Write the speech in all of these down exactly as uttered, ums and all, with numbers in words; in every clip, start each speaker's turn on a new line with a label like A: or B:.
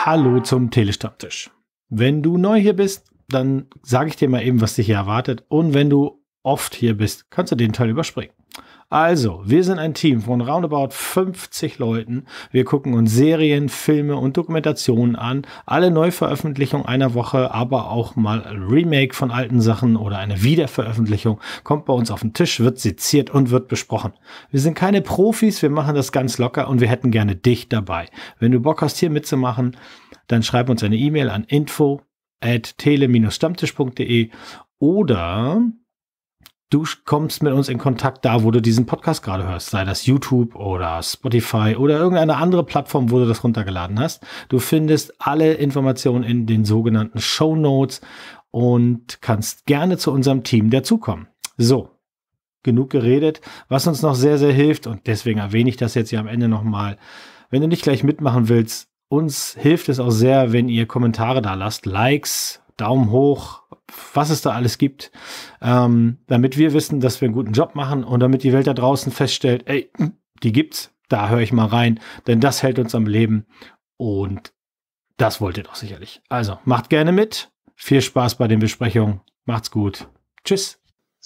A: Hallo zum Telestammtisch. Wenn du neu hier bist, dann sage ich dir mal eben, was dich hier erwartet. Und wenn du oft hier bist, kannst du den Teil überspringen. Also, wir sind ein Team von roundabout fünfzig Leuten. Wir gucken uns Serien, Filme und Dokumentationen an. Alle Neuveröffentlichungen einer Woche, aber auch mal ein Remake von alten Sachen oder eine Wiederveröffentlichung kommt bei uns auf den Tisch, wird seziert und wird besprochen. Wir sind keine Profis, wir machen das ganz locker und wir hätten gerne dich dabei. Wenn du Bock hast, hier mitzumachen, dann schreib uns eine E-Mail an info at tele stammtisch punkt de oder du kommst mit uns in Kontakt da, wo du diesen Podcast gerade hörst, sei das YouTube oder Spotify oder irgendeine andere Plattform, wo du das runtergeladen hast. Du findest alle Informationen in den sogenannten Shownotes und kannst gerne zu unserem Team dazukommen. So, genug geredet, was uns noch sehr, sehr hilft und deswegen erwähne ich das jetzt hier am Ende nochmal. Wenn du nicht gleich mitmachen willst, uns hilft es auch sehr, wenn ihr Kommentare da lasst, Likes, Daumen hoch, was es da alles gibt, ähm, damit wir wissen, dass wir einen guten Job machen und damit die Welt da draußen feststellt, ey, die gibt's, da höre ich mal rein, denn das hält uns am Leben und das wollt ihr doch sicherlich. Also, macht gerne mit, viel Spaß bei den Besprechungen, macht's gut, tschüss.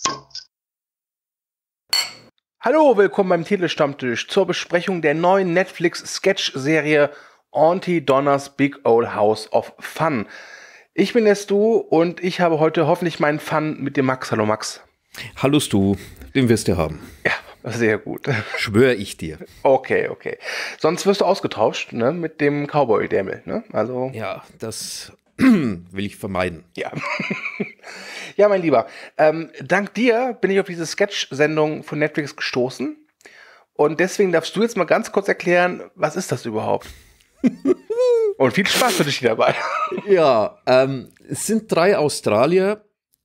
B: Hallo, willkommen beim Telestammtisch zur Besprechung der neuen Netflix-Sketch-Serie Aunty Donna's Big Old House of Fun. Ich bin der Stu und ich habe heute hoffentlich meinen Fun mit dem Max. Hallo Max.
C: Hallo Stu, den wirst du haben.
B: Ja, sehr gut.
C: Schwöre ich dir.
B: Okay, okay. Sonst wirst du ausgetauscht, ne, mit dem Cowboy-Dämmel, ne? Also.
C: Ja, das will ich vermeiden.
B: Ja. Ja, mein Lieber, ähm, dank dir bin ich auf diese Sketch-Sendung von Netflix gestoßen und deswegen darfst du jetzt mal ganz kurz erklären, was ist das überhaupt? Und viel Spaß für dich dabei.
C: Ja, ähm, es sind drei Australier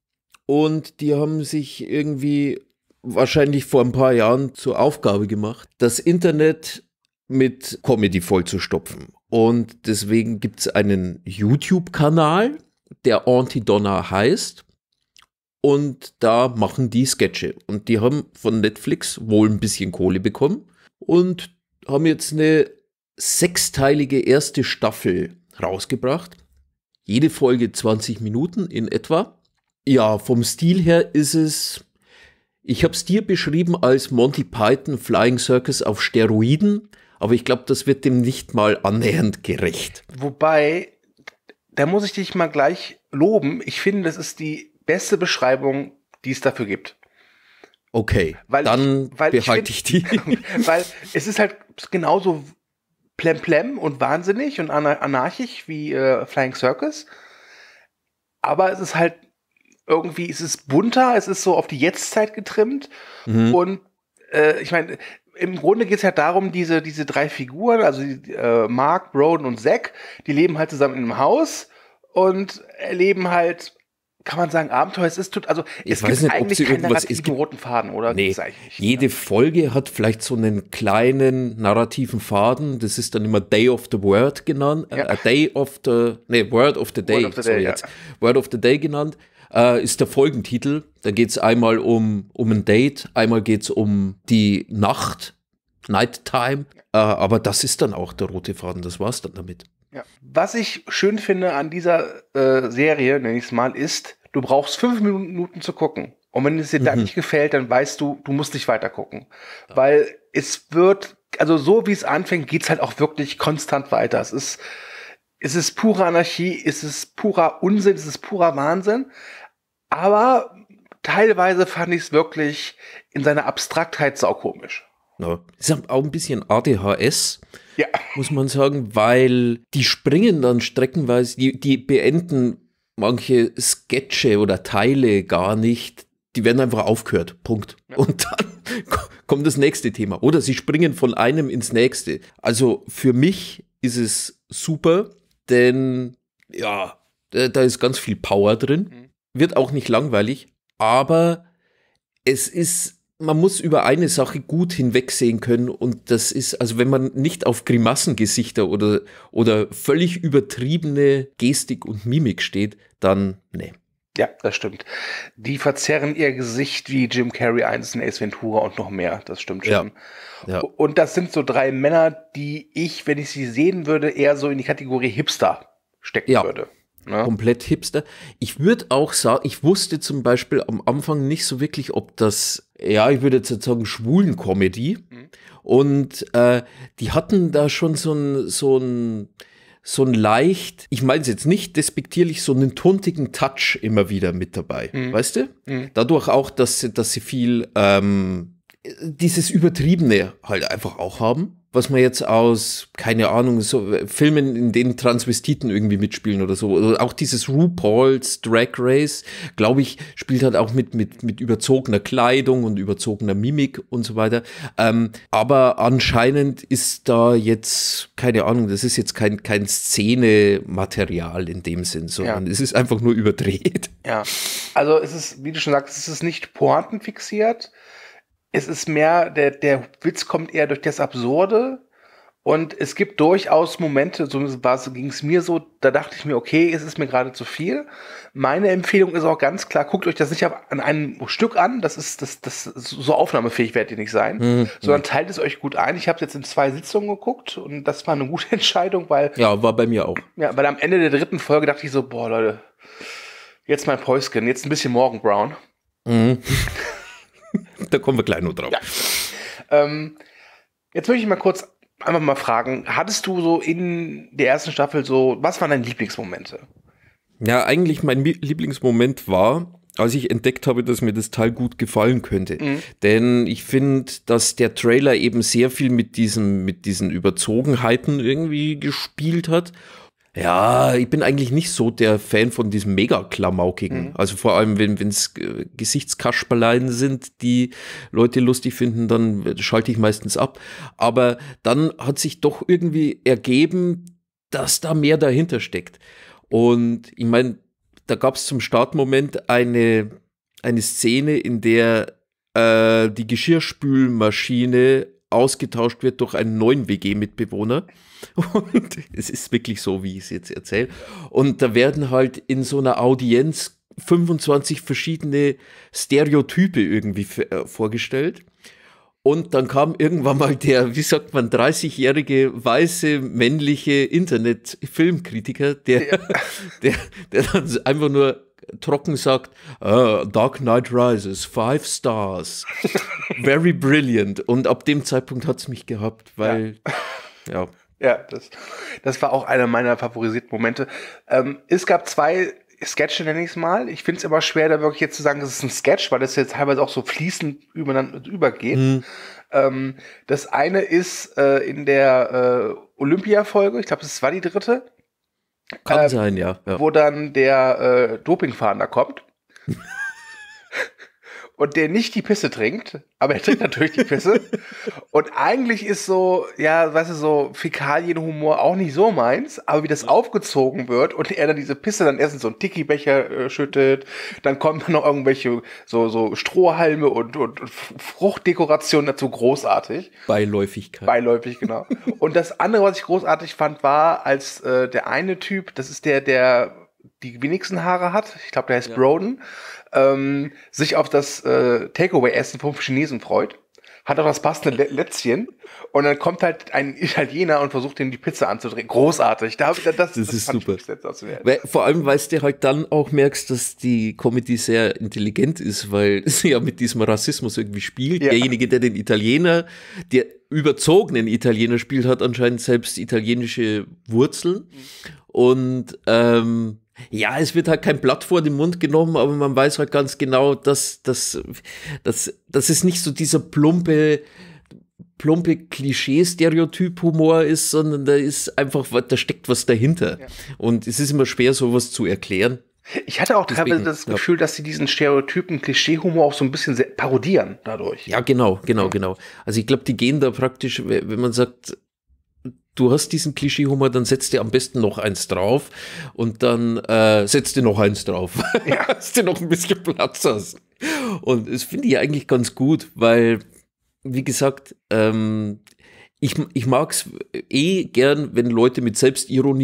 C: und die haben sich irgendwie wahrscheinlich vor ein paar Jahren zur Aufgabe gemacht, das Internet mit Comedy vollzustopfen. Und deswegen gibt es einen YouTube-Kanal, der Aunty Donna heißt. Und da machen die Sketche. Und die haben von Netflix wohl ein bisschen Kohle bekommen und haben jetzt eine sechsteilige erste Staffel rausgebracht. Jede Folge zwanzig Minuten in etwa. Ja, vom Stil her ist es, ich habe es dir beschrieben als Monty Python Flying Circus auf Steroiden, aber ich glaube, das wird dem nicht mal annähernd gerecht.
B: Wobei, da muss ich dich mal gleich loben. Ich finde, das ist die beste Beschreibung, die es dafür gibt.
C: Okay,
B: weil
C: dann
B: ich, weil
C: behalte ich,
B: find,
C: ich die.
B: Weil es ist halt genauso plemplem und wahnsinnig und anarchisch wie äh, Flying Circus. Aber es ist halt irgendwie, es ist bunter, es ist so auf die Jetztzeit getrimmt. Mhm. Und äh, ich meine, im Grunde geht es halt darum, diese, diese drei Figuren, also die, äh, Mark, Broden und Zack, die leben halt zusammen in einem Haus und erleben halt, kann man sagen, Abenteuer. Es ist, also
C: ich
B: es
C: weiß
B: gibt
C: nicht,
B: eigentlich
C: ob sie
B: keinen
C: irgendwas
B: narrativen
C: ist.
B: roten Faden, oder?
C: Nee,
B: nicht,
C: jede
B: ja.
C: Folge hat vielleicht so einen kleinen narrativen Faden. Das ist dann immer Day of the Word genannt.
B: Ja.
C: Äh, Day of the, nee, Word of the Day.
B: Word of the Day,
C: so jetzt.
B: Ja.
C: Word of the Day genannt. Äh, ist der Folgentitel. Da geht es einmal um, um ein Date, einmal geht es um die Nacht, Nighttime. Äh, aber das ist dann auch der rote Faden. Das war's dann damit.
B: Ja. Was ich schön finde an dieser äh, Serie, nenne ich es mal, ist, du brauchst fünf Minuten zu gucken. Und wenn es dir mhm. dann nicht gefällt, dann weißt du, du musst nicht weiter gucken. Ja. Weil es wird, also so wie es anfängt, geht es halt auch wirklich konstant weiter. Es ist, es ist pure Anarchie, es ist purer Unsinn, es ist purer Wahnsinn. Aber teilweise fand ich es wirklich in seiner Abstraktheit saukomisch.
C: Ja, ist auch ein bisschen A D H S,
B: ja.
C: muss man sagen, weil die springen dann streckenweise, die, die beenden manche Sketche oder Teile gar nicht, die werden einfach aufgehört, Punkt. Ja. Und dann kommt das nächste Thema. Oder sie springen von einem ins nächste. Also für mich ist es super, denn ja, da, da ist ganz viel Power drin, mhm. wird auch nicht langweilig, aber es ist, man muss über eine Sache gut hinwegsehen können und das ist, also wenn man nicht auf Grimassengesichter oder, oder völlig übertriebene Gestik und Mimik steht, dann nee.
B: Ja, das stimmt. Die verzerren ihr Gesicht wie Jim Carrey eins in Ace Ventura und noch mehr. Das stimmt schon.
C: Ja. Ja.
B: Und das sind so drei Männer, die ich, wenn ich sie sehen würde, eher so in die Kategorie Hipster stecken
C: Ja.
B: würde. Ne?
C: Komplett Hipster. Ich würde auch sagen, ich wusste zum Beispiel am Anfang nicht so wirklich, ob das, ja, ich würde jetzt sagen, Schwulen-Comedy. Mhm. Und äh, die hatten da schon so ein, so ein, so ein leicht, ich meine es jetzt nicht despektierlich, so einen tuntigen Touch immer wieder mit dabei. Mhm. Weißt du? Mhm. Dadurch auch, dass sie, dass sie viel ähm, dieses Übertriebene halt einfach auch haben. Was man jetzt aus, keine Ahnung, so Filmen, in denen Transvestiten irgendwie mitspielen oder so. Oder auch dieses RuPaul's Drag Race, glaube ich, spielt halt auch mit, mit, mit überzogener Kleidung und überzogener Mimik und so weiter. Ähm, aber anscheinend ist da jetzt, keine Ahnung, das ist jetzt kein, kein Szene-Material in dem Sinn, sondern ja. es ist einfach nur überdreht.
B: Ja, also es ist, wie du schon sagst, es ist nicht pointenfixiert. Es ist mehr, der, der Witz kommt eher durch das Absurde und es gibt durchaus Momente, so ging es mir so, da dachte ich mir, okay, es ist mir gerade zu viel. Meine Empfehlung ist auch ganz klar, guckt euch das nicht an einem Stück an, das ist, das, das, so aufnahmefähig werdet ihr nicht sein, mhm. sondern teilt es euch gut ein. Ich habe es jetzt in zwei Sitzungen geguckt und das war eine gute Entscheidung, weil...
C: Ja, war bei mir auch.
B: Ja, weil am Ende der dritten Folge dachte ich so, boah Leute, jetzt mein Päuschen, jetzt ein bisschen Morgan Brown.
C: Mhm. Da kommen wir gleich noch drauf.
B: Ja. Ähm, jetzt möchte ich mal kurz einfach mal fragen, hattest du so in der ersten Staffel so, was waren deine Lieblingsmomente?
C: Ja, eigentlich mein Lieblingsmoment war, als ich entdeckt habe, dass mir das Teil gut gefallen könnte. Mhm. Denn ich finde, dass der Trailer eben sehr viel mit diesem, mit diesen Überzogenheiten irgendwie gespielt hat. Ja, ich bin eigentlich nicht so der Fan von diesem mega-klamaukigen. Mhm. Also vor allem, wenn es äh, Gesichtskasperlein sind, die Leute lustig finden, dann schalte ich meistens ab. Aber dann hat sich doch irgendwie ergeben, dass da mehr dahinter steckt. Und ich meine, da gab es zum Startmoment eine, eine Szene, in der äh, die Geschirrspülmaschine ausgetauscht wird durch einen neuen W G-Mitbewohner. Und es ist wirklich so, wie ich es jetzt erzähle. Und da werden halt in so einer Audienz fünfundzwanzig verschiedene Stereotype irgendwie f- äh, vorgestellt. Und dann kam irgendwann mal der, wie sagt man, dreißigjährige, weiße, männliche Internet-Filmkritiker, der, ja. der, der dann einfach nur trocken sagt, uh, Dark Knight Rises, five stars, very brilliant. Und ab dem Zeitpunkt hat es mich gehabt, weil, ja.
B: Ja, ja das, das war auch einer meiner favorisierten Momente. Ähm, es gab zwei Sketche, nenne ich es mal. Ich finde es immer schwer, da wirklich jetzt zu sagen, das ist ein Sketch, weil das jetzt teilweise auch so fließend übereinander übergeht. Mhm. Ähm, das eine ist äh, in der äh, Olympia-Folge, ich glaube, das war die dritte.
C: Kann
B: äh,
C: sein, ja, ja.
B: Wo dann der äh, Dopingfahnder kommt. Und der nicht die Pisse trinkt, aber er trinkt natürlich die Pisse. Und eigentlich ist so, ja, weißt du, so Fäkalienhumor auch nicht so meins, aber wie das aufgezogen wird und er dann diese Pisse dann erst in so einen Tiki-Becher äh, schüttet, dann kommen dann noch irgendwelche so, so Strohhalme und, und Fruchtdekorationen dazu, großartig.
C: Beiläufigkeit.
B: Beiläufig, genau. Und das andere, was ich großartig fand, war, als äh, der eine Typ, das ist der, der die wenigsten Haare hat, ich glaube, der heißt ja. Broden, ähm, sich auf das äh, Takeaway-Essen vom Chinesen freut, hat auch das passende Lä- Lätzchen und dann kommt halt ein Italiener und versucht ihm die Pizza anzudrehen. Großartig. Da, das, das,
C: das, das ist super. Weil, vor allem, weil du halt dann auch merkst, dass die Comedy sehr intelligent ist, weil sie ja mit diesem Rassismus irgendwie spielt. Ja. Derjenige, der den Italiener, der überzogenen Italiener spielt, hat anscheinend selbst italienische Wurzeln. Mhm. Und ähm, ja, es wird halt kein Blatt vor den Mund genommen, aber man weiß halt ganz genau, dass, dass, dass, dass es nicht so dieser plumpe, plumpe Klischee-Stereotyp-Humor ist, sondern da ist einfach, da steckt was dahinter. Ja. Und es ist immer schwer, sowas zu erklären.
B: Ich hatte auch teilweise das Gefühl, ja. dass sie diesen Stereotypen Klischee-Humor auch so ein bisschen parodieren dadurch.
C: Ja, genau, genau, ja. genau. Also ich glaube, die gehen da praktisch, wenn man sagt, du hast diesen Klischee-Humor, dann setzt dir am besten noch eins drauf und dann äh, setzt dir noch eins drauf. Ja. Dass du noch ein bisschen Platz hast. Und das finde ich eigentlich ganz gut, weil, wie gesagt, ähm, ich, ich mag es eh gern, wenn Leute mit Selbstironie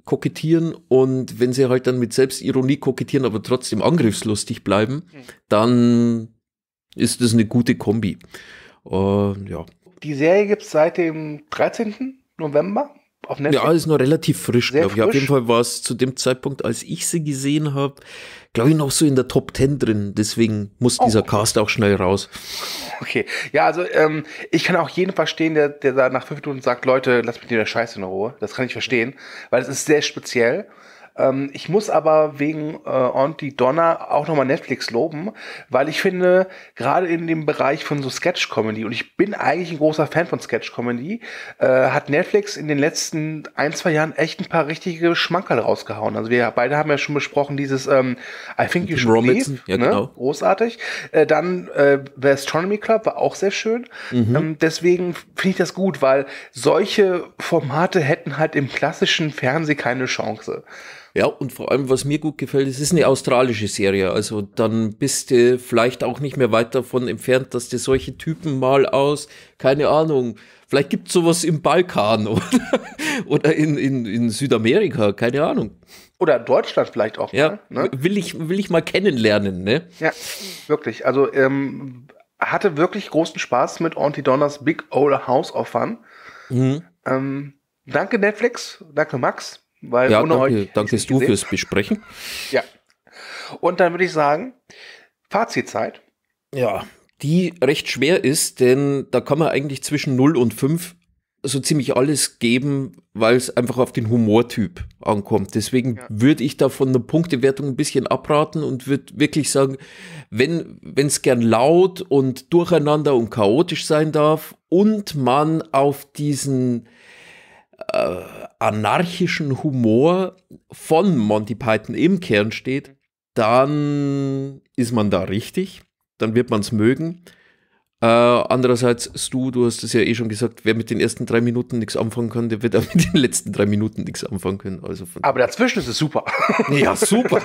C: kokettieren und wenn sie halt dann mit Selbstironie kokettieren, aber trotzdem angriffslustig bleiben, dann ist das eine gute Kombi. Uh, ja.
B: Die Serie gibt es seit dem dreizehnten November auf Netflix.
C: Ja, ist noch relativ frisch,
B: Sehr
C: glaube ich. Auf
B: frisch.
C: jeden Fall war es zu dem Zeitpunkt, als ich sie gesehen habe, glaube ich, noch so in der Top Ten drin. Deswegen muss
B: Oh,
C: dieser
B: okay.
C: Cast auch schnell raus.
B: Okay, ja, also ähm, ich kann auch jeden verstehen, der, der da nach fünf Minuten sagt, Leute, lasst mich mit der Scheiße in Ruhe. Das kann ich verstehen, weil es ist sehr speziell. Ähm, ich muss aber wegen äh, Auntie Donna auch nochmal Netflix loben, weil ich finde, gerade in dem Bereich von so Sketch-Comedy, und ich bin eigentlich ein großer Fan von Sketch-Comedy, äh, hat Netflix in den letzten ein, zwei Jahren echt ein paar richtige Schmankerl rausgehauen. Also wir beide haben ja schon besprochen, dieses ähm, I Think You
C: Tim
B: Should
C: Robinson,
B: Leave,
C: ja,
B: ne?
C: genau.
B: Großartig. Äh, dann äh, The Astronomy Club war auch sehr schön.
C: Mhm.
B: Ähm, deswegen finde ich das gut, weil solche Formate hätten halt im klassischen Fernsehen keine Chance.
C: Ja, und vor allem, was mir gut gefällt, es ist eine australische Serie. Also dann bist du vielleicht auch nicht mehr weit davon entfernt, dass du solche Typen mal aus, keine Ahnung, vielleicht gibt es sowas im Balkan oder, oder in, in, in Südamerika, keine Ahnung.
B: Oder Deutschland vielleicht auch
C: Ja,
B: mal. Ne?
C: will ich, will ich mal kennenlernen, ne?
B: Ja, wirklich. Also ähm, hatte wirklich großen Spaß mit Auntie Donnas Big Old House of Fun.
C: Mhm.
B: Ähm, danke Netflix, danke Max. Weil
C: Ja,
B: ohne
C: danke,
B: euch hätte
C: danke
B: ich's nicht
C: du
B: gesehen.
C: fürs Besprechen.
B: Ja. Und dann würde ich sagen, Fazitzeit.
C: Ja, die recht schwer ist, denn da kann man eigentlich zwischen null und fünf so ziemlich alles geben, weil es einfach auf den Humortyp ankommt. Deswegen
B: Ja.
C: würde ich da von der Punktewertung ein bisschen abraten und würde wirklich sagen, wenn es gern laut und durcheinander und chaotisch sein darf und man auf diesen äh, anarchischen Humor von Monty Python im Kern steht, dann ist man da richtig, dann wird man es mögen. Äh, andererseits, Stu, du hast es ja eh schon gesagt, wer mit den ersten drei Minuten nichts anfangen kann, der wird auch mit den letzten drei Minuten nichts anfangen können. Also von
B: Aber dazwischen ist es super.
C: ja, super.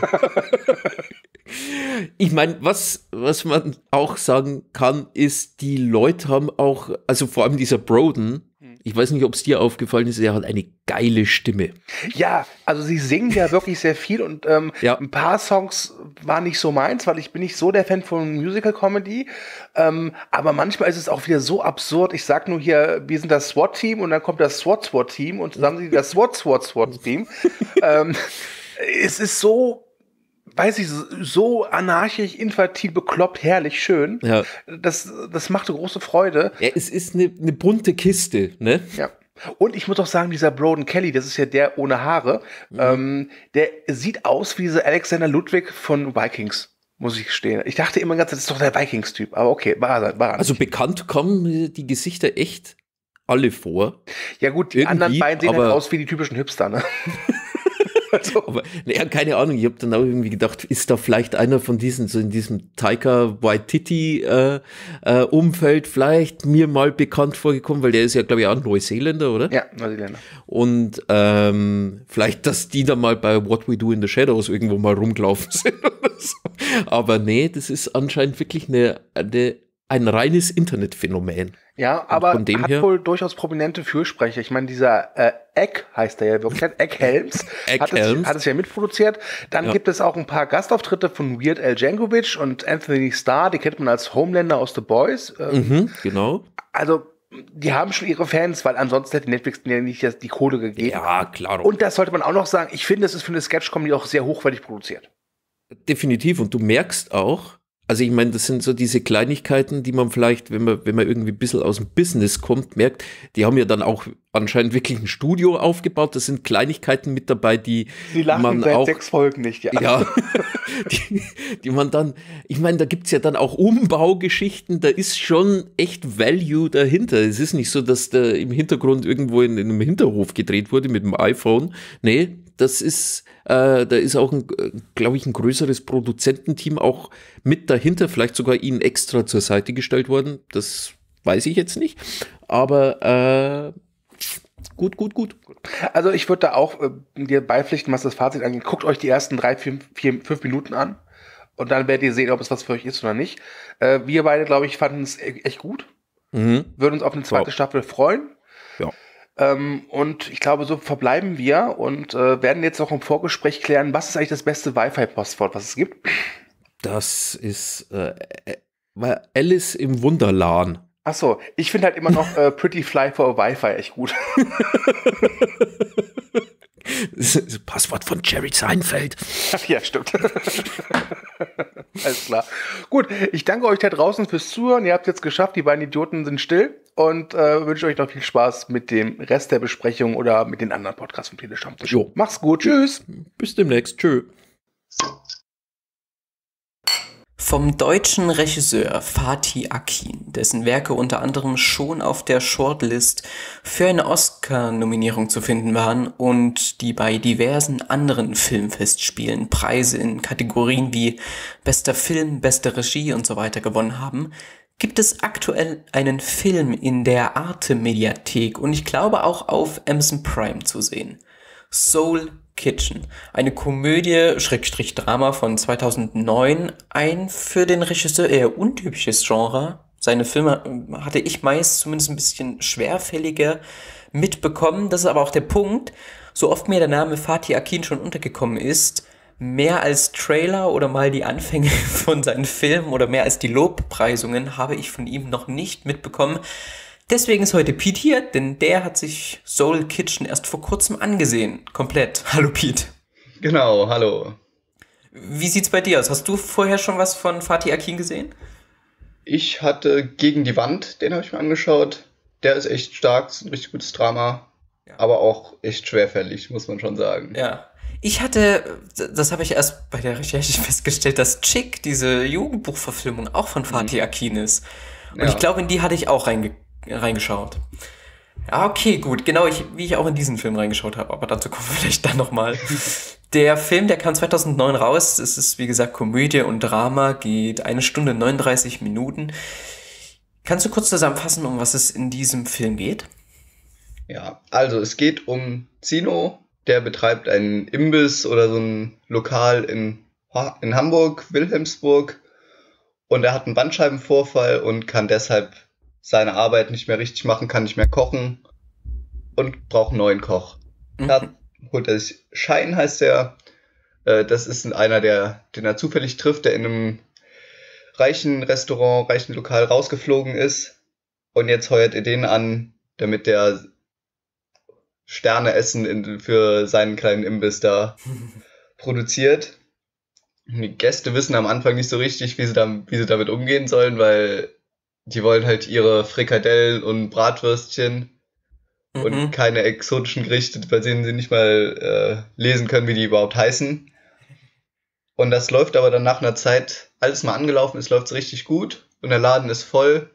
C: Ich meine, was, was man auch sagen kann, ist, die Leute haben auch, also vor allem dieser Broden, ich weiß nicht, ob es dir aufgefallen ist, er hat eine geile Stimme.
B: Ja, also sie singen ja wirklich sehr viel und ähm,
C: Ja.
B: ein paar Songs waren nicht so meins, weil ich bin nicht so der Fan von Musical-Comedy. Ähm, aber manchmal ist es auch wieder so absurd. Ich sag nur hier, wir sind das SWAT-Team und dann kommt das SWAT-SWAT-Team und zusammen sind die das SWAT-SWAT-SWAT-Team. ähm, es ist so, weiß ich, so anarchisch, infantil, bekloppt, herrlich, schön.
C: Ja,
B: Das, das machte große Freude.
C: ja es ist eine, eine bunte Kiste, ne?
B: Ja. Und ich muss auch sagen, dieser Broden Kelly, das ist ja der ohne Haare,
C: Mhm.
B: ähm, der sieht aus wie dieser Alexander Ludwig von Vikings, muss ich gestehen. Ich dachte immer ganz, das ist doch der Vikings-Typ, aber okay, war er, war er
C: Also
B: nicht.
C: bekannt kommen die Gesichter echt alle vor.
B: Ja gut, die
C: irgendwie,
B: anderen beiden sehen halt
C: aber-
B: aus wie die typischen Hipster, ne? also,
C: Aber, naja, keine Ahnung, ich habe dann auch irgendwie gedacht, ist da vielleicht einer von diesen, so in diesem Taika Waititi äh, äh, Umfeld vielleicht mir mal bekannt vorgekommen, weil der ist ja, glaube ich, auch ein Neuseeländer, oder?
B: ja, Neuseeländer.
C: Und ähm, vielleicht, dass die da mal bei What We Do in the Shadows irgendwo mal rumgelaufen sind oder so. Aber nee, das ist anscheinend wirklich eine, eine, ein reines Internetphänomen.
B: Ja, aber
C: von dem
B: hat
C: her-
B: wohl durchaus prominente Fürsprecher. Ich meine, dieser äh, Egg heißt er ja wirklich, Egg Helms,
C: Egg
B: hat, es,
C: Helms.
B: hat es ja mitproduziert. Dann
C: Ja.
B: gibt es auch ein paar Gastauftritte von Weird Al Jankovic und Anthony Starr, die kennt man als Homelander aus The Boys. Ähm,
C: Mhm, genau.
B: Also, die haben schon ihre Fans, weil ansonsten hätte Netflix ja nicht das- die Kohle gegeben.
C: Ja, klar.
B: Und das sollte man auch noch sagen, ich finde, es ist für eine Sketch-Comedy auch sehr hochwertig produziert.
C: Definitiv. Und du merkst auch, also ich meine, das sind so diese Kleinigkeiten, die man vielleicht, wenn man, wenn man irgendwie ein bisschen aus dem Business kommt, merkt, die haben ja dann auch anscheinend wirklich ein Studio aufgebaut. Das sind Kleinigkeiten mit dabei, die
B: Sie lachen
C: man
B: seit
C: auch,
B: sechs Folgen nicht, ja.
C: ja, die, die man dann, ich meine, da gibt's ja dann auch Umbaugeschichten, da ist schon echt Value dahinter. Es ist nicht so, dass da im Hintergrund irgendwo in, in einem Hinterhof gedreht wurde mit dem iPhone. Nee, das ist, äh, da ist auch, glaube ich, ein größeres Produzententeam auch mit dahinter, vielleicht sogar ihnen extra zur Seite gestellt worden. Das weiß ich jetzt nicht. Aber äh, gut, gut, gut.
B: Also ich würde da auch äh, dir beipflichten, was das Fazit angeht. Guckt euch die ersten drei, vier, vier, fünf Minuten an und dann werdet ihr sehen, ob es was für euch ist oder nicht. Äh, wir beide, glaube ich, fanden es e- echt gut.
C: Mhm.
B: Würden uns auf eine zweite
C: Wow.
B: Staffel freuen.
C: Ja.
B: Ähm, und ich glaube, so verbleiben wir und äh, werden jetzt noch im Vorgespräch klären, was ist eigentlich das beste Wi-Fi-Postwort, was es gibt.
C: Das ist äh, Alice im Wunderland.
B: Achso, ich finde halt immer noch äh, Pretty Fly for a Wi-Fi echt gut.
C: Das Passwort von Jerry Seinfeld.
B: Ach ja, stimmt. Alles klar. Gut, ich danke euch da draußen fürs Zuhören. Ihr habt es jetzt geschafft, die beiden Idioten sind still und äh, wünsche euch noch viel Spaß mit dem Rest der Besprechung oder mit den anderen Podcasts vom Telestammtisch.
C: Jo.
B: Mach's gut, tschüss.
C: Bis demnächst, tschö.
D: Vom deutschen Regisseur Fatih Akin, dessen Werke unter anderem schon auf der Shortlist für eine Oscar-Nominierung zu finden waren und die bei diversen anderen Filmfestspielen Preise in Kategorien wie bester Film, beste Regie und so weiter gewonnen haben, gibt es aktuell einen Film in der Arte-Mediathek und ich glaube auch auf Amazon Prime zu sehen. Soul Kitchen, eine Komödie, Schrägstrich Drama von zweitausendneun, ein für den Regisseur eher untypisches Genre. Seine Filme hatte ich meist zumindest ein bisschen schwerfälliger mitbekommen. Das ist aber auch der Punkt, so oft mir der Name Fatih Akin schon untergekommen ist, mehr als Trailer oder mal die Anfänge von seinen Filmen oder mehr als die Lobpreisungen habe ich von ihm noch nicht mitbekommen. Deswegen ist heute Pete hier, denn der hat sich Soul Kitchen erst vor kurzem angesehen. Komplett. Hallo Pete.
E: Genau, hallo.
D: Wie sieht's bei dir aus? Hast du vorher schon was von Fatih Akin gesehen?
E: Ich hatte Gegen die Wand, den habe ich mir angeschaut. Der ist echt stark, ist ein richtig gutes Drama. Ja. Aber auch echt schwerfällig, muss man schon sagen.
D: Ja. Ich hatte, das habe ich erst bei der Recherche festgestellt, dass Chick, diese Jugendbuchverfilmung, auch von Fatih Akin ist. Und ja. Ich glaube, in die hatte ich auch reingeguckt. reingeschaut. Ja, okay, gut. Genau, ich, wie ich auch in diesen Film reingeschaut habe, aber dazu kommen wir vielleicht dann nochmal. Der Film, der kam zweitausendneun raus. Es ist, wie gesagt, Komödie und Drama, geht eine Stunde neununddreißig Minuten. Kannst du kurz zusammenfassen, um was es in diesem Film geht?
E: Ja, also es geht um Zino, der betreibt einen Imbiss oder so ein Lokal in, in Hamburg, Wilhelmsburg, und er hat einen Bandscheibenvorfall und kann deshalb seine Arbeit nicht mehr richtig machen, kann nicht mehr kochen und braucht einen neuen Koch. Mhm. Da holt er sich Schein, heißt er. Äh, das ist einer, der, den er zufällig trifft, der in einem reichen Restaurant, reichen Lokal rausgeflogen ist. Und jetzt heuert er den an, damit der Sterneessen in, für seinen kleinen Imbiss da produziert. Die Gäste wissen am Anfang nicht so richtig, wie sie, da, wie sie damit umgehen sollen, weil die wollen halt ihre Frikadellen und Bratwürstchen mhm. und keine exotischen Gerichte, bei denen sie nicht mal äh, lesen können, wie die überhaupt heißen. Und das läuft aber dann nach einer Zeit, alles mal angelaufen ist, läuft es richtig gut und der Laden ist voll.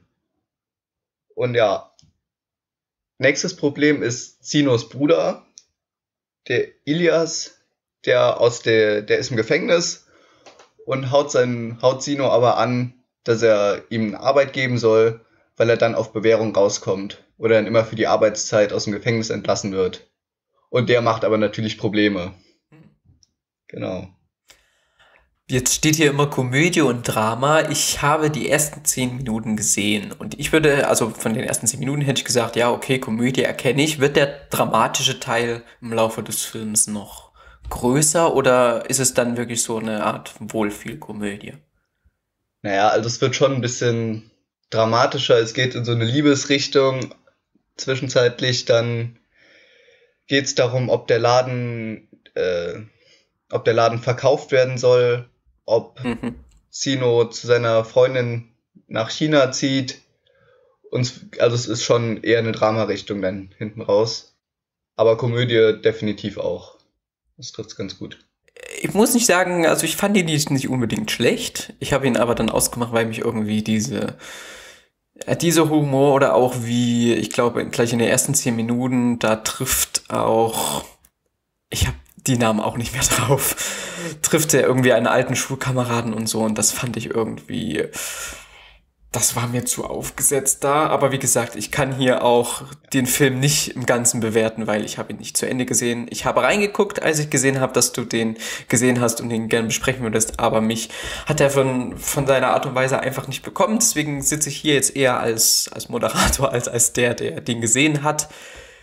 E: Und ja, nächstes Problem ist Zinos Bruder, der Ilias, der aus der, der ist im Gefängnis und haut seinen, haut Zino aber an, dass er ihm eine Arbeit geben soll, weil er dann auf Bewährung rauskommt oder dann immer für die Arbeitszeit aus dem Gefängnis entlassen wird. Und der macht aber natürlich Probleme. Genau.
D: Jetzt steht hier immer Komödie und Drama. Ich habe die ersten zehn Minuten gesehen und ich würde, also von den ersten zehn Minuten hätte ich gesagt, ja, okay, Komödie erkenne ich. Wird der dramatische Teil im Laufe des Films noch größer oder ist es dann wirklich so eine Art Wohlfühlkomödie?
E: Naja, also es wird schon ein bisschen dramatischer. Es geht in so eine Liebesrichtung. Zwischenzeitlich dann geht es darum, ob der Laden, äh, ob der Laden verkauft werden soll, ob mhm. Zino zu seiner Freundin nach China zieht. Und also es ist schon eher eine Drama-Richtung dann hinten raus. Aber Komödie definitiv auch. Das trifft's ganz gut.
D: Ich muss nicht sagen, also ich fand ihn nicht, nicht unbedingt schlecht. Ich habe ihn aber dann ausgemacht, weil mich irgendwie diese, äh, dieser Humor oder auch wie, ich glaube, gleich in den ersten zehn Minuten, da trifft auch, ich habe die Namen auch nicht mehr drauf, trifft er irgendwie einen alten Schulkameraden und so und das fand ich irgendwie, das war mir zu aufgesetzt da, aber wie gesagt, ich kann hier auch den Film nicht im Ganzen bewerten, weil ich habe ihn nicht zu Ende gesehen. Ich habe reingeguckt, als ich gesehen habe, dass du den gesehen hast und den gerne besprechen würdest, aber mich hat er von, von seiner Art und Weise einfach nicht bekommen, deswegen sitze ich hier jetzt eher als, als Moderator, als als der, der den gesehen hat.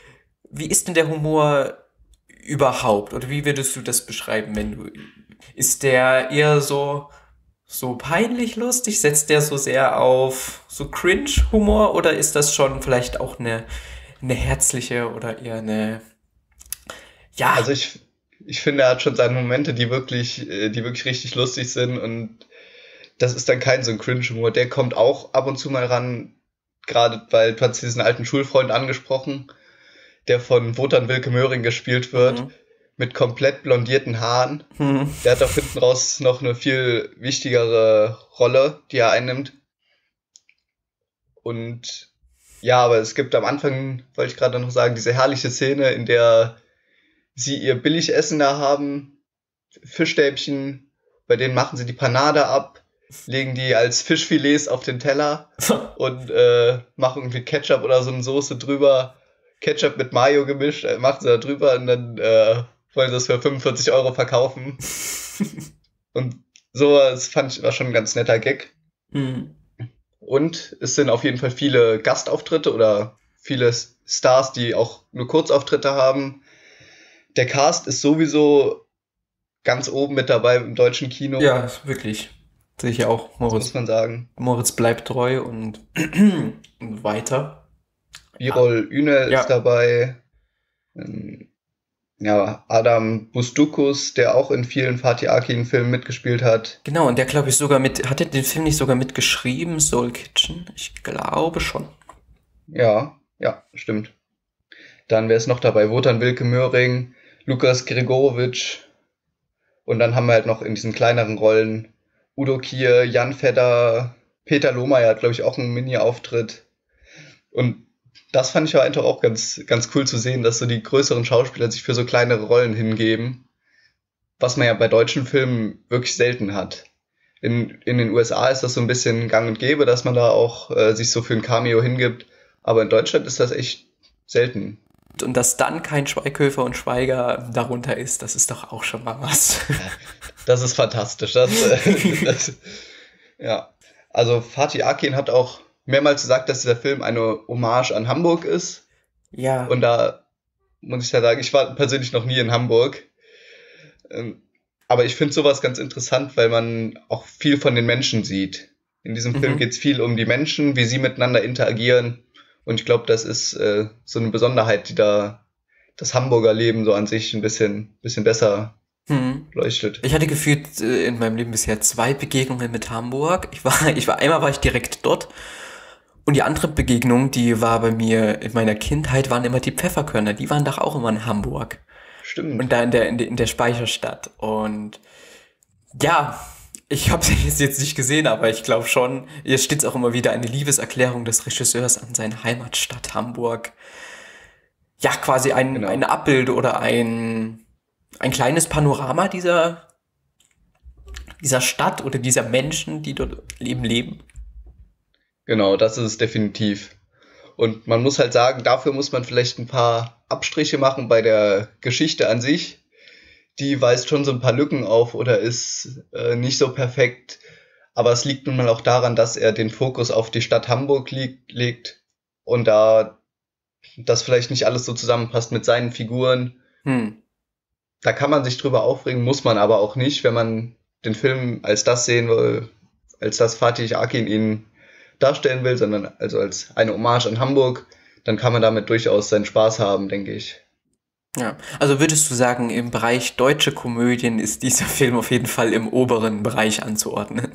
D: wie ist denn der Humor überhaupt? Oder wie würdest du das beschreiben, wenn du, ist der eher so, so peinlich lustig? Setzt der so sehr auf so Cringe-Humor? Oder ist das schon vielleicht auch eine, eine herzliche oder eher eine, ja.
E: Also ich, ich finde, er hat schon seine Momente, die wirklich, äh, die wirklich richtig lustig sind, und das ist dann kein so ein Cringe-Humor. Der kommt auch ab und zu mal ran, gerade weil du hast diesen alten Schulfreund angesprochen, der von Wotan Wilke Möhring gespielt wird,
D: Mhm.
E: mit komplett blondierten Haaren.
D: Hm.
E: Der hat auch hinten raus noch eine viel wichtigere Rolle, die er einnimmt. Und ja, aber es gibt am Anfang, wollte ich gerade noch sagen, diese herrliche Szene, in der sie ihr Billigessen da haben, Fischstäbchen, bei denen machen sie die Panade ab, legen die als Fischfilets auf den Teller und äh, machen irgendwie Ketchup oder so eine Soße drüber, Ketchup mit Mayo gemischt, äh, machen sie da drüber und dann äh, wollen sie das für fünfundvierzig Euro verkaufen. Und sowas fand ich war schon ein ganz netter Gag.
D: Hm.
E: Und es sind auf jeden Fall viele Gastauftritte oder viele Stars, die auch nur Kurzauftritte haben. Der Cast ist sowieso ganz oben mit dabei im deutschen Kino,
D: Ja, wirklich. Sehe ich ja auch.
E: das muss
D: Moritz,
E: man sagen.
D: Moritz bleibt treu und, und weiter.
E: Birol Ünel
D: Ja.
E: ist dabei. Ähm, Ja, Adam Bustukus, der auch in vielen Fatih Akin-Filmen mitgespielt hat.
D: Genau, und der glaube ich sogar mit, hat er den Film nicht sogar mitgeschrieben, Soul Kitchen? Ich glaube schon.
E: Ja, ja, stimmt. Dann wäre es noch dabei Wotan Wilke Möhring, Lukas Gregorowitsch. Und dann haben wir halt noch in diesen kleineren Rollen Udo Kier, Jan Fedder, Peter Lohmeier hat, glaube ich, auch einen Mini-Auftritt. Und das fand ich ja einfach auch ganz, ganz cool zu sehen, dass so die größeren Schauspieler sich für so kleinere Rollen hingeben, was man ja bei deutschen Filmen wirklich selten hat. In, in den U S A ist das so ein bisschen gang und gäbe, dass man da auch äh, sich so für ein Cameo hingibt, aber in Deutschland ist das echt selten.
D: Und dass dann kein Schweighöfer und Schweiger darunter ist, das ist doch auch schon mal was.
E: Das ist fantastisch. Das, äh, das, ja, also Fatih Akin hat auch mehrmals gesagt, dass dieser Film eine Hommage an Hamburg ist.
D: Ja.
E: Und da muss ich ja sagen, ich war persönlich noch nie in Hamburg. Ähm, Aber ich finde sowas ganz interessant, weil man auch viel von den Menschen sieht. In diesem Film
D: Mhm.
E: geht es viel um die Menschen, wie sie miteinander interagieren. Und ich glaube, das ist äh, so eine Besonderheit, die da das Hamburger Leben so an sich ein bisschen, bisschen besser
D: Hm.
E: leuchtet.
D: Ich hatte gefühlt äh, in meinem Leben bisher zwei Begegnungen mit Hamburg. Ich war, ich war, einmal war ich direkt dort. Und die andere Begegnung, die war bei mir in meiner Kindheit, waren immer die Pfefferkörner. Die waren doch auch immer in Hamburg.
E: Stimmt.
D: Und da in der, in der, in der Speicherstadt. Und ja, ich habe es jetzt nicht gesehen, aber ich glaube schon, hier steht auch immer wieder eine Liebeserklärung des Regisseurs an seine Heimatstadt Hamburg. Ja, quasi ein,
E: Genau.
D: ein Abbild oder ein, ein kleines Panorama dieser, dieser Stadt oder dieser Menschen, die dort leben, leben.
E: Genau, das ist es definitiv. Und man muss halt sagen, dafür muss man vielleicht ein paar Abstriche machen bei der Geschichte an sich. Die weist schon so ein paar Lücken auf oder ist äh, nicht so perfekt. Aber es liegt nun mal auch daran, dass er den Fokus auf die Stadt Hamburg liegt, legt und da das vielleicht nicht alles so zusammenpasst mit seinen Figuren.
D: Hm.
E: Da kann man sich drüber aufregen, muss man aber auch nicht, wenn man den Film als das sehen will, als das Fatih Akin ihn darstellen will, sondern also als eine Hommage an Hamburg, dann kann man damit durchaus seinen Spaß haben, denke ich.
D: Ja, also würdest du sagen, im Bereich deutsche Komödien ist dieser Film auf jeden Fall im oberen Bereich anzuordnen?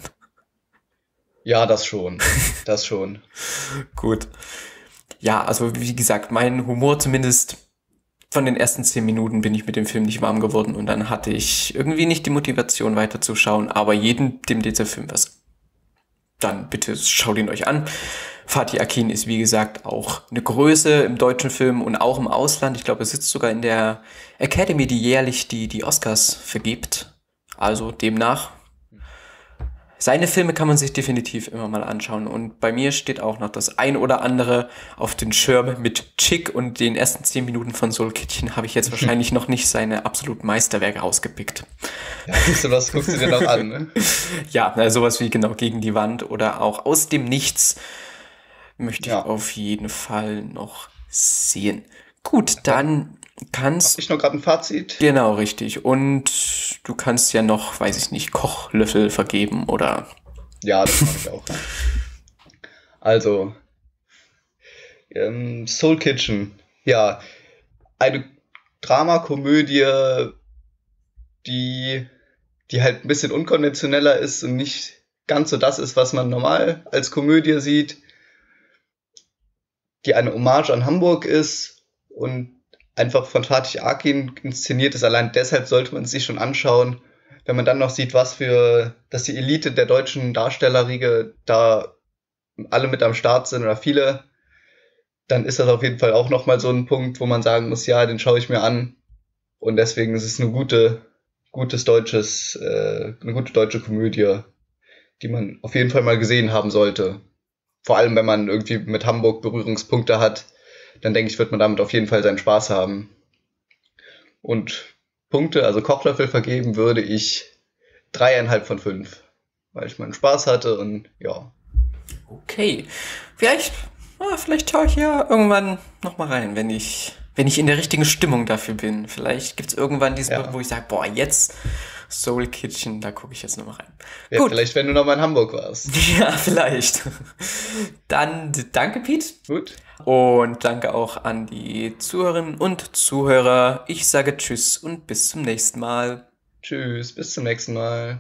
E: Ja, das schon. Das schon.
D: Gut. Ja, also wie gesagt, mein Humor zumindest von den ersten zehn Minuten bin ich mit dem Film nicht warm geworden und dann hatte ich irgendwie nicht die Motivation weiterzuschauen, aber jedem, dem dieser Film was, dann bitte schaut ihn euch an. Fatih Akin ist wie gesagt auch eine Größe im deutschen Film und auch im Ausland. Ich glaube, er sitzt sogar in der Academy, die jährlich die, die Oscars vergibt. Also demnach, seine Filme kann man sich definitiv immer mal anschauen. Und bei mir steht auch noch das ein oder andere auf den Schirm mit Chick und den ersten zehn Minuten von Soul Kitchen habe ich jetzt wahrscheinlich noch nicht seine absoluten Meisterwerke rausgepickt.
E: Ja, siehst du, was guckst du dir noch an, ne?
D: Ja, na, sowas wie genau Gegen die Wand oder auch Aus dem Nichts möchte ich
E: Ja.
D: auf jeden Fall noch sehen. Gut, dann kannst...
E: Ich noch gerade ein Fazit.
D: Genau, richtig. Und du kannst ja noch, weiß ich nicht, Kochlöffel vergeben oder...
E: Ja, das mache ich auch. Also, ähm, Soul Kitchen. Ja, eine Dramakomödie, die, die halt ein bisschen unkonventioneller ist und nicht ganz so das ist, was man normal als Komödie sieht, die eine Hommage an Hamburg ist und einfach von Fatih Akin inszeniert ist. Allein deshalb sollte man es sich schon anschauen. Wenn man dann noch sieht, was für, dass die Elite der deutschen Darstellerriege da alle mit am Start sind oder viele, dann ist das auf jeden Fall auch nochmal so ein Punkt, wo man sagen muss, ja, den schaue ich mir an. Und deswegen ist es eine gute, gutes deutsches, äh, eine gute deutsche Komödie, die man auf jeden Fall mal gesehen haben sollte. Vor allem, wenn man irgendwie mit Hamburg Berührungspunkte hat, dann denke ich, wird man damit auf jeden Fall seinen Spaß haben. Und Punkte, also Kochlöffel vergeben, würde ich dreieinhalb von fünf, weil ich meinen Spaß hatte und ja.
D: Okay, vielleicht, ah, vielleicht schaue ich ja irgendwann nochmal rein, wenn ich, wenn ich in der richtigen Stimmung dafür bin. Vielleicht gibt es irgendwann diesen
E: Ja.
D: Punkt, wo ich sage, boah, jetzt Soul Kitchen, da gucke ich jetzt nochmal rein.
E: Ja,
D: Gut.
E: vielleicht, wenn du nochmal in Hamburg warst.
D: Ja, vielleicht. Dann danke, Pete.
E: Gut.
D: Und danke auch an die Zuhörerinnen und Zuhörer. Ich sage Tschüss und bis zum nächsten Mal.
E: Tschüss, bis zum nächsten Mal.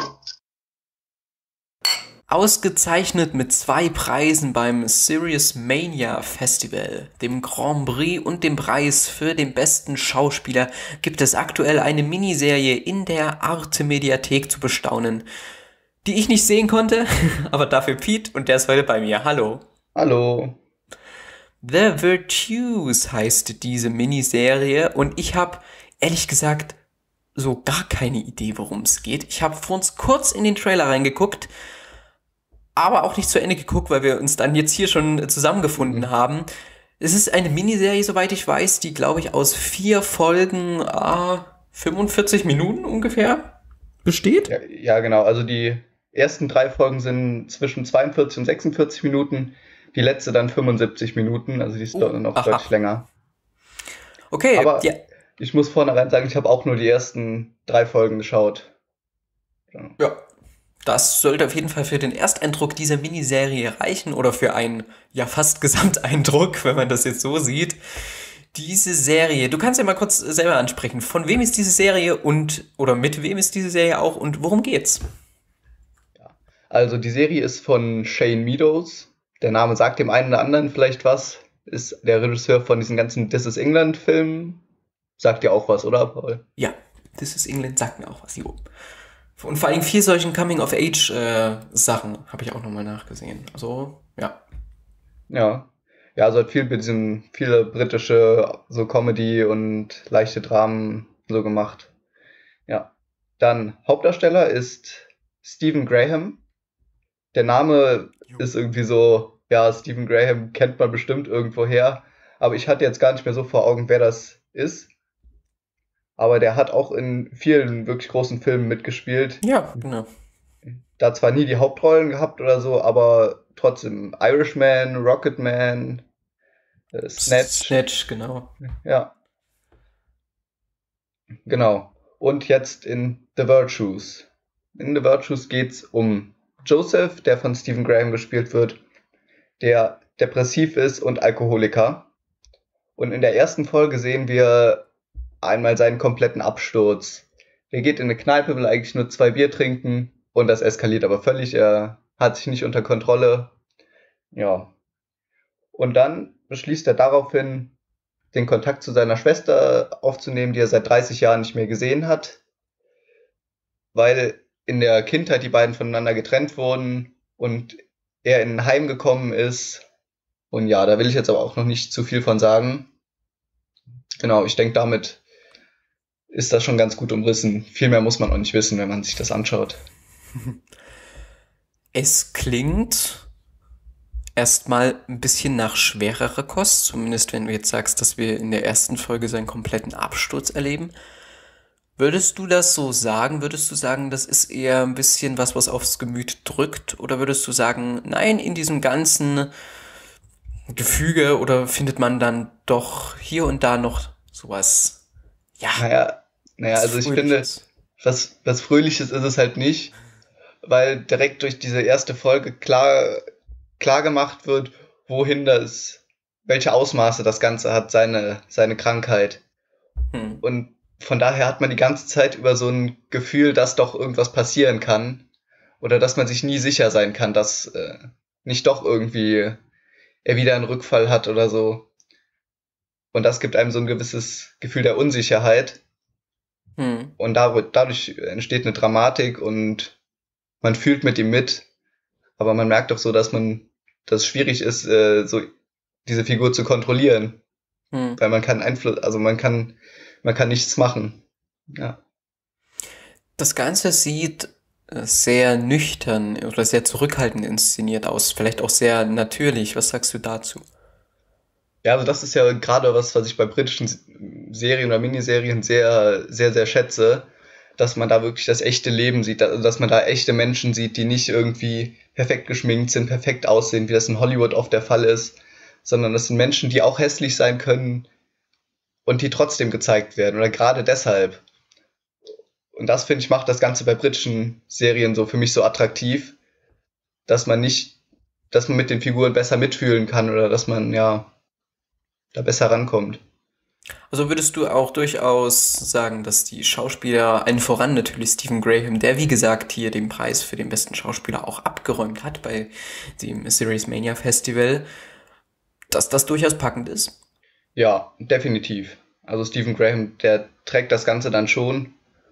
D: Ausgezeichnet mit zwei Preisen beim Serious Mania Festival, dem Grand Prix und dem Preis für den besten Schauspieler, gibt es aktuell eine Miniserie in der Arte Mediathek zu bestaunen, die ich nicht sehen konnte, aber dafür Pete und der ist heute bei mir. Hallo.
E: Hallo.
D: The Virtues heißt diese Miniserie und ich habe ehrlich gesagt so gar keine Idee, worum es geht. Ich habe vor uns kurz in den Trailer reingeguckt, aber auch nicht zu Ende geguckt, weil wir uns dann jetzt hier schon zusammengefunden
E: Mhm.
D: haben. Es ist eine Miniserie, soweit ich weiß, die, glaube ich, aus vier Folgen, ah, fünfundvierzig Minuten ungefähr besteht.
E: Ja, ja, genau. Also die ersten drei Folgen sind zwischen zweiundvierzig und sechsundvierzig Minuten. Die letzte dann fünfundsiebzig Minuten. Also die ist
D: Oh,
E: dort noch
D: aha.
E: deutlich länger.
D: Okay,
E: Aber
D: ja,
E: ich muss vornherein sagen, ich habe auch nur die ersten drei Folgen geschaut. Ja.
D: ja, das sollte auf jeden Fall für den Ersteindruck dieser Miniserie reichen oder für einen, ja, fast Gesamteindruck, wenn man das jetzt so sieht. Diese Serie, du kannst ja mal kurz selber ansprechen. Von wem ist diese Serie und, oder mit wem ist diese Serie auch und worum geht's?
E: Also die Serie ist von Shane Meadows. Der Name sagt dem einen oder anderen vielleicht was. Ist der Regisseur von diesen ganzen This is England Filmen. Sagt dir auch was, oder, Paul?
D: Ja, This is England sagt mir auch was, jo. Und vor allem vier solchen Coming-of-Age-Sachen habe ich auch nochmal nachgesehen. Also, ja.
E: Ja. Ja, also hat viel mit diesem, viele britische, so Comedy und leichte Dramen so gemacht. Ja. Dann Hauptdarsteller ist Stephen Graham. Der Name ist irgendwie so, ja, Stephen Graham kennt man bestimmt irgendwoher. Aber ich hatte jetzt gar nicht mehr so vor Augen, wer das ist. Aber der hat auch in vielen wirklich großen Filmen mitgespielt.
D: Ja, genau.
E: Da zwar nie die Hauptrollen gehabt oder so, aber trotzdem Irishman, Rocketman, äh, Snatch.
D: Snatch, genau.
E: Ja. Genau. Und jetzt in The Virtues. In The Virtues geht's um Joseph, der von Stephen Graham gespielt wird, der depressiv ist und Alkoholiker. Und in der ersten Folge sehen wir einmal seinen kompletten Absturz. Er geht in eine Kneipe, will eigentlich nur zwei Bier trinken und das eskaliert aber völlig. Er hat sich nicht unter Kontrolle. Ja. Und dann beschließt er daraufhin, den Kontakt zu seiner Schwester aufzunehmen, die er seit dreißig Jahren nicht mehr gesehen hat, weil in der Kindheit die beiden voneinander getrennt wurden und er in ein Heim gekommen ist. Und ja, da will ich jetzt aber auch noch nicht zu viel von sagen. Genau, ich denke, damit ist das schon ganz gut umrissen. Viel mehr muss man auch nicht wissen, wenn man sich das anschaut.
D: Es klingt erstmal ein bisschen nach schwererer Kost, zumindest wenn du jetzt sagst, dass wir in der ersten Folge seinen kompletten Absturz erleben. Würdest du das so sagen? Würdest du sagen, das ist eher ein bisschen was, was aufs Gemüt drückt? Oder würdest du sagen, nein, in diesem ganzen Gefüge oder findet man dann doch hier und da noch sowas, ja.
E: Naja, naja
D: was
E: also ich finde,
D: Fröhliches.
E: was, was Fröhliches ist es halt nicht, weil direkt durch diese erste Folge klar, klar gemacht wird, wohin das, welche Ausmaße das Ganze hat, seine, seine Krankheit.
D: Hm.
E: Und von daher hat man die ganze Zeit über so ein Gefühl, dass doch irgendwas passieren kann. Oder dass man sich nie sicher sein kann, dass äh, nicht doch irgendwie er wieder einen Rückfall hat oder so. Und das gibt einem so ein gewisses Gefühl der Unsicherheit.
D: Hm.
E: Und da, dadurch entsteht eine Dramatik und man fühlt mit ihm mit. Aber man merkt auch so, dass man, dass es schwierig ist, äh, so diese Figur zu kontrollieren.
D: Hm.
E: Weil man kann Einfluss, also man kann, man kann nichts machen. Ja.
D: Das Ganze sieht äh, sehr nüchtern oder sehr zurückhaltend inszeniert aus, vielleicht auch sehr natürlich. Was sagst du dazu?
E: Ja, also das ist ja gerade was, was ich bei britischen S- Serien oder Miniserien sehr, sehr, sehr schätze, dass man da wirklich das echte Leben sieht, also dass man da echte Menschen sieht, die nicht irgendwie perfekt geschminkt sind, perfekt aussehen, wie das in Hollywood oft der Fall ist, sondern das sind Menschen, die auch hässlich sein können und die trotzdem gezeigt werden oder gerade deshalb. Und das, finde ich, macht das Ganze bei britischen Serien so für mich so attraktiv, dass man nicht, dass man mit den Figuren besser mitfühlen kann oder dass man, ja, da besser rankommt.
D: Also würdest du auch durchaus sagen, dass die Schauspieler, allen voran natürlich Stephen Graham, der wie gesagt hier den Preis für den besten Schauspieler auch abgeräumt hat bei dem Series Mania Festival, dass das durchaus packend ist?
E: Ja, definitiv. Also Stephen Graham, der trägt das Ganze dann schon,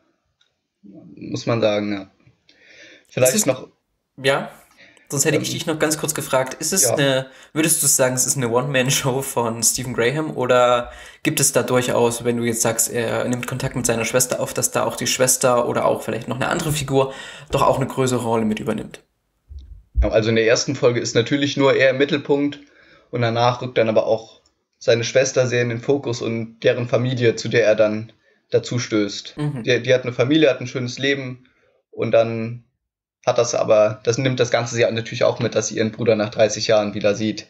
E: muss man sagen, ja. Vielleicht
D: ist-
E: noch,
D: Ja, sonst hätte ich
E: Ähm,
D: dich noch ganz kurz gefragt, ist es
E: ja.
D: eine, würdest du sagen, es ist eine One-Man-Show von Stephen Graham oder gibt es da durchaus, wenn du jetzt sagst, er nimmt Kontakt mit seiner Schwester auf, dass da auch die Schwester oder auch vielleicht noch eine andere Figur doch auch eine größere Rolle mit übernimmt?
E: also in der ersten Folge ist natürlich nur er im Mittelpunkt und danach rückt dann aber auch seine Schwester sehr in den Fokus und deren Familie, zu der er dann dazu stößt.
D: Mhm.
E: Die, die hat eine Familie, hat ein schönes Leben und dann hat das aber, das nimmt das Ganze sie natürlich auch mit, dass sie ihren Bruder nach dreißig Jahren wieder sieht.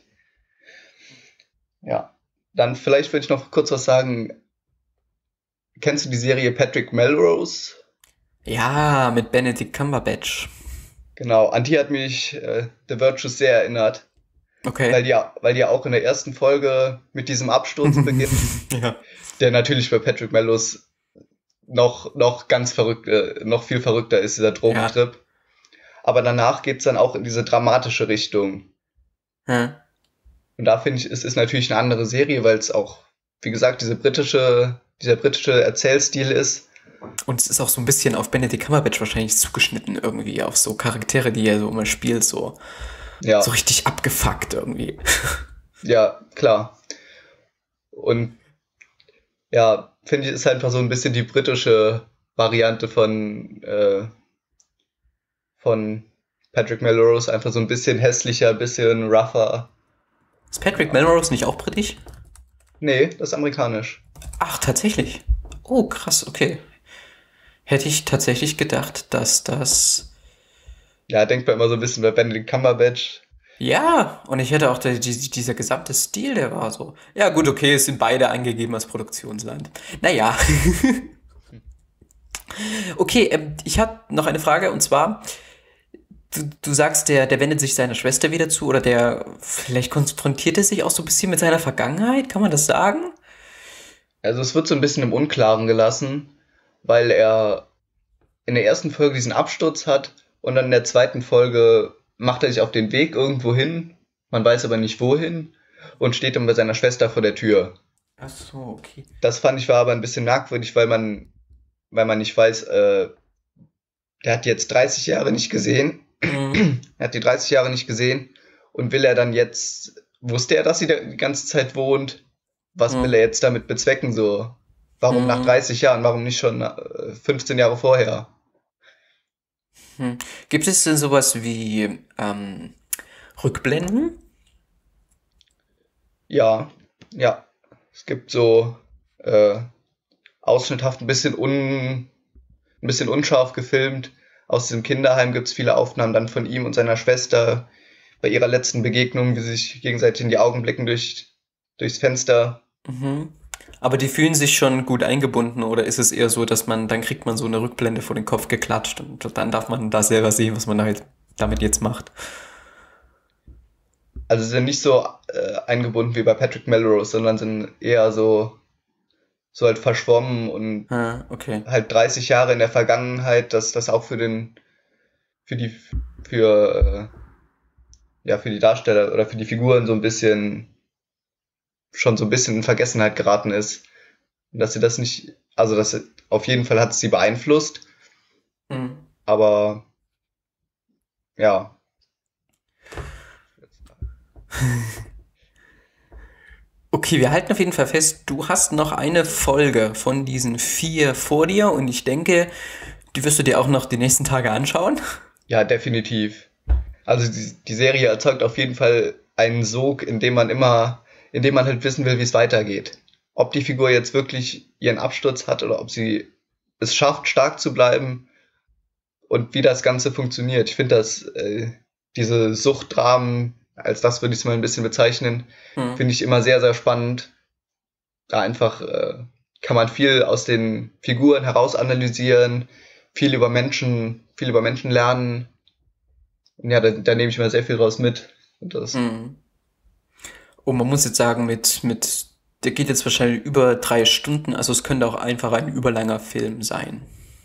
E: Ja, dann vielleicht würde ich noch kurz was sagen. Kennst du die Serie Patrick Melrose?
D: Ja, mit Benedict Cumberbatch.
E: Genau, an die hat mich äh, The Virtues sehr erinnert,
D: Okay.
E: weil die, ja- weil die ja auch in der ersten Folge mit diesem Absturz beginnt,
D: Ja.
E: der natürlich bei Patrick Melrose noch, noch ganz verrückt, äh, noch viel verrückter ist, dieser Drogentrip. Aber danach geht's dann auch in diese dramatische Richtung.
D: Hm.
E: Und da finde ich, es ist natürlich eine andere Serie, weil es auch, wie gesagt, diese britische, dieser britische Erzählstil ist.
D: Und es ist auch so ein bisschen auf Benedict Cumberbatch wahrscheinlich zugeschnitten irgendwie, auf so Charaktere, die er so immer spielt, so,
E: Ja,
D: so richtig abgefuckt irgendwie.
E: ja, klar. Und ja, finde ich, ist einfach so ein bisschen die britische Variante von, äh, von Patrick Melrose, einfach so ein bisschen hässlicher, ein bisschen rougher.
D: Ist Patrick Melrose nicht auch britisch?
E: Nee, das ist amerikanisch.
D: Ach, tatsächlich. Oh, krass, okay. Hätte ich tatsächlich gedacht, dass das...
E: Ja, denkt man immer so ein bisschen bei Benedict Cumberbatch.
D: Ja, und ich hätte auch der, die, dieser gesamte Stil, der war so. Ja, gut, okay, es sind beide angegeben als Produktionsland. Naja. Okay, ähm, ich habe noch eine Frage und zwar, du, du sagst, der, der wendet sich seiner Schwester wieder zu oder der vielleicht konfrontiert er sich auch so ein bisschen mit seiner Vergangenheit, kann man das sagen?
E: Also es wird so ein bisschen im Unklaren gelassen, weil er in der ersten Folge diesen Absturz hat und dann in der zweiten Folge macht er sich auf den Weg irgendwo hin, man weiß aber nicht wohin und steht dann bei seiner Schwester vor der Tür.
D: Ach so, okay.
E: Das fand ich war aber ein bisschen merkwürdig, weil man, weil man nicht weiß, äh, der hat jetzt dreißig Jahre nicht gesehen,
D: Mhm.
E: er hat die dreißig Jahre nicht gesehen und will er dann jetzt, wusste er, dass sie da die ganze Zeit wohnt? Was
D: Mhm.
E: will er jetzt damit bezwecken so? Warum
D: Mhm.
E: nach dreißig Jahren? Warum nicht schon äh, fünfzehn Jahre vorher?
D: Hm. Gibt es denn sowas wie ähm, Rückblenden?
E: Ja, ja. Es gibt so äh, ausschnitthaft ein bisschen un, ein bisschen unscharf gefilmt. Aus diesem Kinderheim gibt es viele Aufnahmen dann von ihm und seiner Schwester bei ihrer letzten Begegnung, wie sie sich gegenseitig in die Augen blicken durch, durchs Fenster.
D: Mhm. Aber die fühlen sich schon gut eingebunden oder ist es eher so, dass man, dann kriegt man so eine Rückblende vor den Kopf geklatscht und dann darf man da selber sehen, was man da jetzt, damit jetzt macht?
E: Also sie sind nicht so äh, eingebunden wie bei Patrick Melrose, sondern sind eher so, so halt verschwommen und
D: Ah, okay.
E: halt dreißig Jahre in der Vergangenheit, dass das auch für den, für die, für, äh, ja, für die Darsteller oder für die Figuren so ein bisschen, schon so ein bisschen in Vergessenheit geraten ist. Und dass sie das nicht, also das auf jeden Fall hat es sie beeinflusst,
D: Mhm.
E: aber ja.
D: Okay, wir halten auf jeden Fall fest, du hast noch eine Folge von diesen vier vor dir und ich denke, die wirst du dir auch noch die nächsten Tage anschauen.
E: Ja, definitiv. Also die, die Serie erzeugt auf jeden Fall einen Sog, in dem man immer, in dem man halt wissen will, wie es weitergeht. Ob die Figur jetzt wirklich ihren Absturz hat oder ob sie es schafft, stark zu bleiben und wie das Ganze funktioniert. Ich finde, dass äh, diese Suchtdramen, als das würde ich es mal ein bisschen bezeichnen,
D: Hm.
E: finde ich immer sehr, sehr spannend. Da einfach äh, kann man viel aus den Figuren heraus analysieren, viel über Menschen, viel über Menschen lernen. Und ja, da, da nehme ich mal sehr viel raus mit. Und das,
D: Mhm. Und man muss jetzt sagen, mit, mit, der geht jetzt wahrscheinlich über drei Stunden, also es könnte auch einfach ein überlanger Film sein,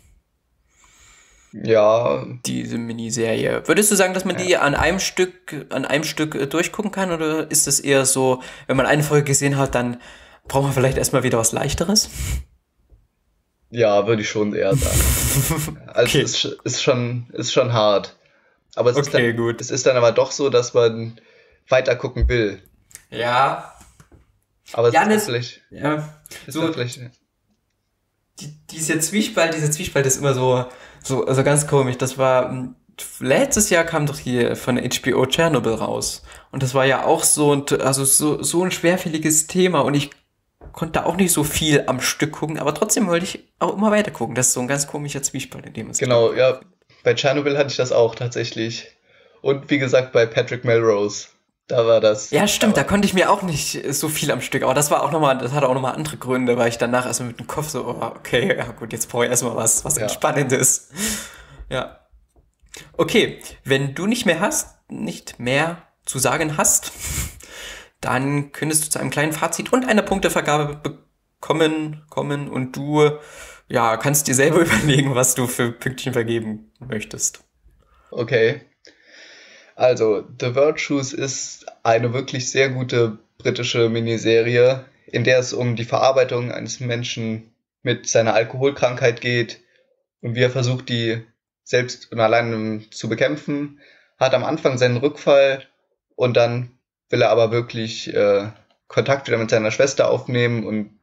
E: ja,
D: diese Miniserie. Würdest du sagen, dass man
E: Ja.
D: die an einem Stück, an einem Stück äh, durchgucken kann, oder ist es eher so, wenn man eine Folge gesehen hat, dann braucht man vielleicht erstmal wieder was Leichteres?
E: ja, würde ich schon eher sagen. Also
D: Okay.
E: es ist, ist schon, ist schon hart. Aber es, ist
D: Okay,
E: dann,
D: gut.
E: es ist dann aber doch so, dass man weiter gucken will.
D: Ja,
E: Aber es
D: Ja,
E: ist
D: ne-
E: dann vielleicht,
D: ja.
E: ist
D: So,
E: dann vielleicht,
D: die, dieser Zwiespalt, dieser Zwiespalt ist immer so, so, also ganz komisch. Das war, m, letztes Jahr kam doch hier von H B O Chernobyl raus. Und das war ja auch so ein, also so, so ein schwerfälliges Thema und ich konnte auch nicht so viel am Stück gucken, aber trotzdem wollte ich auch immer weiter gucken. Das ist so ein ganz komischer Zwiespalt, in dem es
E: genau, ja, bei Tschernobyl hatte ich das auch tatsächlich. Und wie gesagt, bei Patrick Melrose, da war das.
D: Ja, stimmt, da
E: da
D: konnte ich mir auch nicht so viel am Stück. Aber das war auch nochmal, das hatte auch nochmal andere Gründe, weil ich danach erstmal mit dem Kopf so, oh, okay, ja gut, jetzt brauche ich erstmal was, was
E: Ja.
D: Entspannendes. Ja. Okay, wenn du nicht mehr hast, nicht mehr zu sagen hast, dann könntest du zu einem kleinen Fazit und einer Punktevergabe bekommen, kommen und du, ja, kannst dir selber überlegen, was du für Pünktchen vergeben möchtest.
E: Okay. Also, The Virtues ist eine wirklich sehr gute britische Miniserie, in der es um die Verarbeitung eines Menschen mit seiner Alkoholkrankheit geht und wie er versucht, die selbst und allein zu bekämpfen. Hat am Anfang seinen Rückfall und dann will er aber wirklich äh, Kontakt wieder mit seiner Schwester aufnehmen und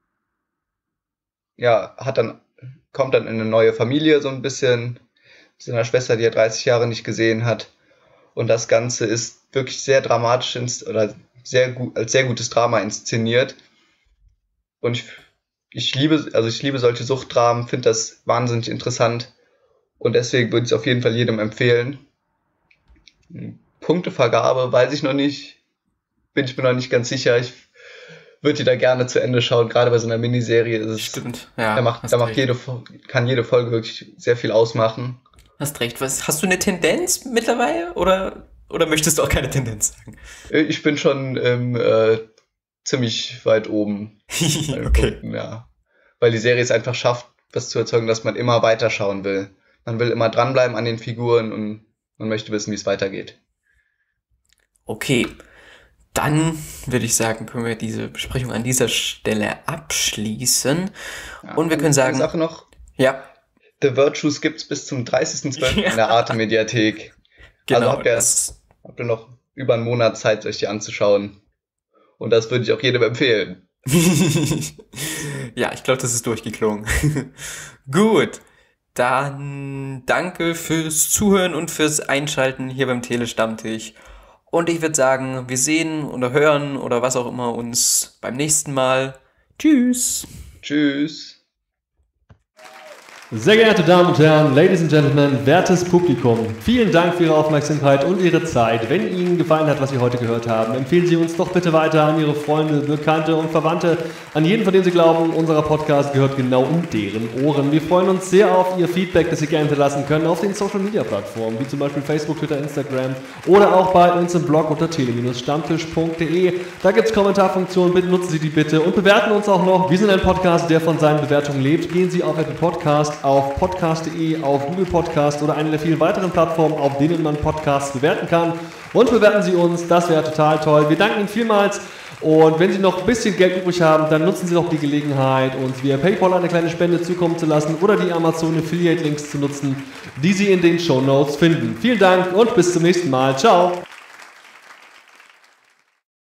E: ja, hat dann, kommt dann in eine neue Familie so ein bisschen, mit seiner Schwester, die er dreißig Jahre nicht gesehen hat. Und das Ganze ist wirklich sehr dramatisch ins, oder sehr gut, als sehr gutes Drama inszeniert. Und ich, ich liebe, also ich liebe solche Suchtdramen, finde das wahnsinnig interessant. Und deswegen würde ich es auf jeden Fall jedem empfehlen. Punktevergabe weiß ich noch nicht, bin ich mir noch nicht ganz sicher. Ich würde die da gerne zu Ende schauen, gerade bei so einer Miniserie ist es,
D: Stimmt, ja.
E: da macht,
D: hast
E: da macht
D: recht.
E: jede, Fo- kann jede Folge wirklich sehr viel ausmachen.
D: Hast recht. Was, hast du eine Tendenz mittlerweile oder, oder möchtest du auch keine Tendenz sagen?
E: Ich bin schon ähm, äh, ziemlich weit oben bei den
D: Okay.
E: Punkten, ja. Weil die Serie es einfach schafft, das zu erzeugen, dass man immer weiter schauen will. Man will immer dranbleiben an den Figuren und man möchte wissen, wie es weitergeht.
D: Okay. Dann würde ich sagen, können wir diese Besprechung an dieser Stelle abschließen.
E: Ja,
D: Und wir können
E: eine
D: sagen,
E: Sache noch,
D: ja,
E: The Virtues gibt's bis zum dreißigsten zwölften
D: Ja.
E: in der Arte-Mediathek.
D: genau.
E: Also habt ihr,
D: das,
E: habt ihr noch über einen Monat Zeit, euch die anzuschauen. Und das würde ich auch jedem empfehlen.
D: ja, ich glaube, das ist durchgeklungen. Gut. Dann danke fürs Zuhören und fürs Einschalten hier beim Telestammtisch. Und ich würde sagen, wir sehen oder hören oder was auch immer uns beim nächsten Mal. Tschüss.
E: Tschüss.
F: Sehr geehrte Damen und Herren, Ladies and Gentlemen, wertes Publikum, vielen Dank für Ihre Aufmerksamkeit und Ihre Zeit. Wenn Ihnen gefallen hat, was Sie heute gehört haben, empfehlen Sie uns doch bitte weiter an Ihre Freunde, Bekannte und Verwandte, an jeden, von dem Sie glauben, unser Podcast gehört genau in deren Ohren. Wir freuen uns sehr auf Ihr Feedback, das Sie gerne hinterlassen können auf den Social Media Plattformen, wie zum Beispiel Facebook, Twitter, Instagram oder auch bei uns im Blog unter tele Stammtisch punkt de. Da gibt es Kommentarfunktionen, bitte nutzen Sie die bitte und bewerten uns auch noch. Wir sind ein Podcast, der von seinen Bewertungen lebt. Gehen Sie auf Apple Podcast, auf podcast punkt de, auf Google Podcast oder eine der vielen weiteren Plattformen, auf denen man Podcasts bewerten kann. Und bewerten Sie uns, das wäre total toll. Wir danken Ihnen vielmals. Und wenn Sie noch ein bisschen Geld übrig haben, dann nutzen Sie doch die Gelegenheit, uns via PayPal eine kleine Spende zukommen zu lassen oder die Amazon Affiliate Links zu nutzen, die Sie in den Shownotes finden. Vielen Dank und bis zum nächsten Mal. Ciao!